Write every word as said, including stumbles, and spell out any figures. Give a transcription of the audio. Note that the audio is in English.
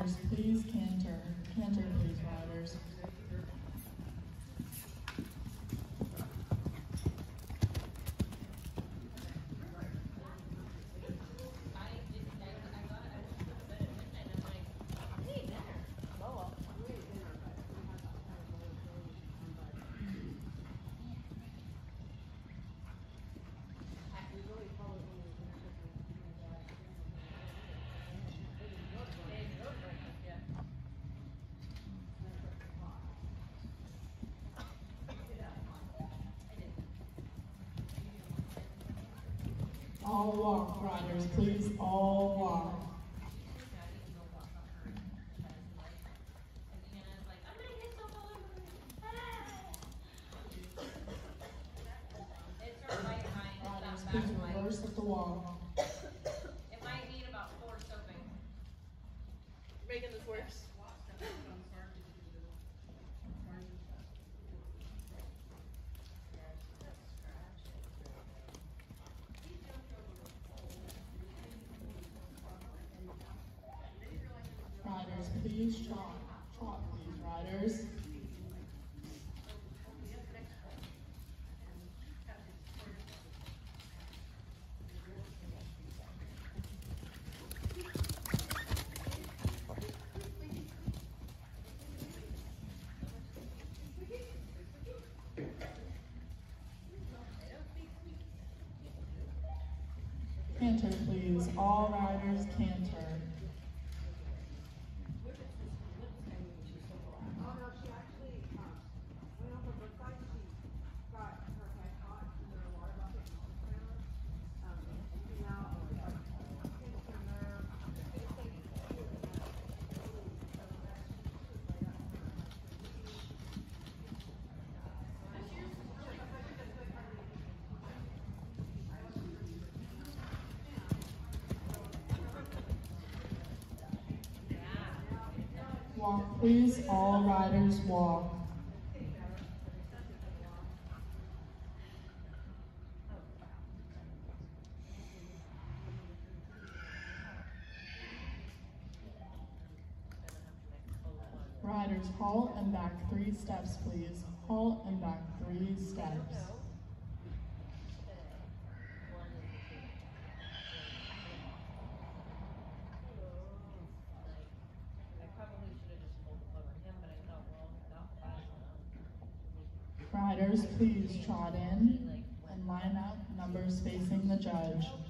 Riders, please canter. Canter, please, riders. All walk, riders, please, all walk. Riders, please reverse at the wall. It might need about four soaping. Making this worse. Riders, please trot. Trot, please, riders. Canter, please. All riders, canter. Walk, please. All riders walk. Riders, halt and back three steps, please. Halt and back three steps. Riders, please trot in and line up, numbers facing the judge.